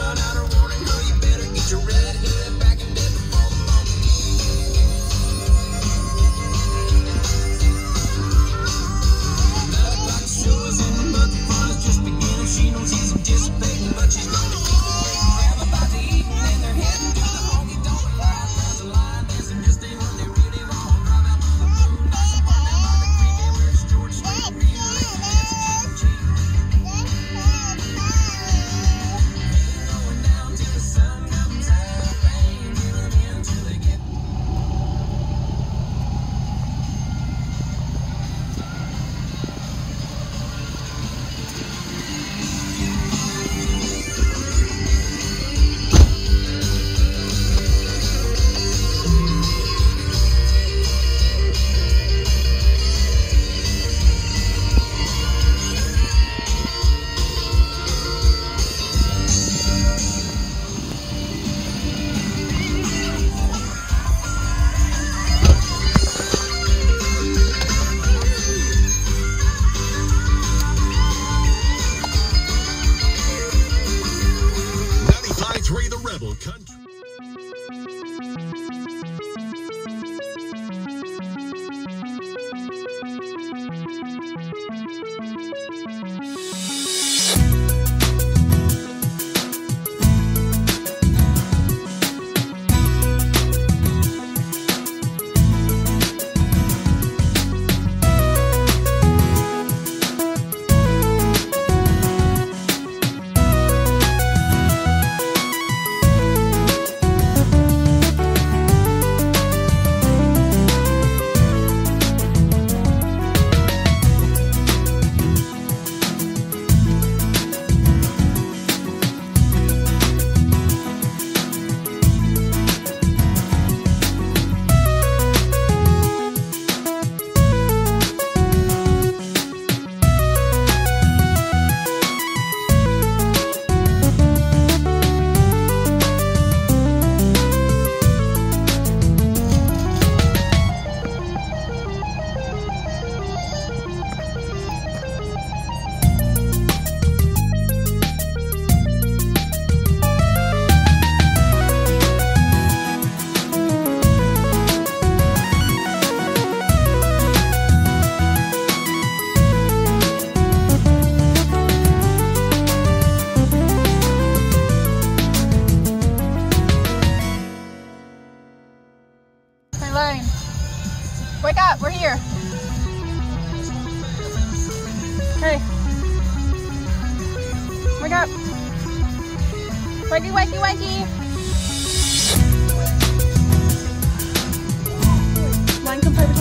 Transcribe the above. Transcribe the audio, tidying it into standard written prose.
run out of warning, oh, you better get your red hood back in bed before the morning. Like the show is in, but the fun is just beginning. She knows he's anticipating, but she's gonna keep waiting. Grab a bite to eat, and then they're heading to the honky tonk line. Rounds of line dancing just ain't what they really want. Drive out to the moon, nice and warm down by the creek, and where's George Strait, real late, dancing cheek to cheek. Going down till the sun comes out, rain till them in till they get. The Rebel Country. Lane, wake up, we're here. Hey, wake up. Wakey, wakey, wakey. Lane, come play with